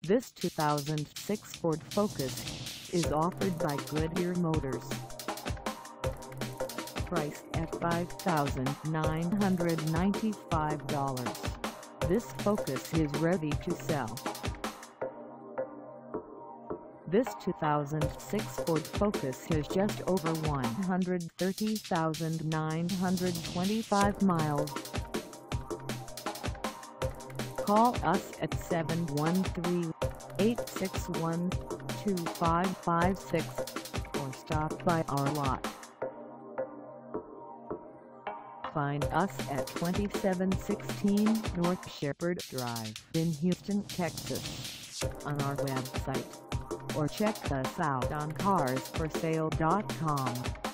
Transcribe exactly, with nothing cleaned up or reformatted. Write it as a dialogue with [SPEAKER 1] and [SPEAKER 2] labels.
[SPEAKER 1] This two thousand six Ford Focus is offered by Goodyear Motors. Price at five thousand nine hundred ninety-five dollars. This Focus is ready to sell. This two thousand six Ford Focus has just over one hundred thirty thousand nine hundred twenty-five miles. Call us at seven one three, eight six one, two five five six or stop by our lot. Find us at twenty-seven sixteen North Shepherd Drive in Houston, Texas, on our website, or check us out on cars for sale dot com.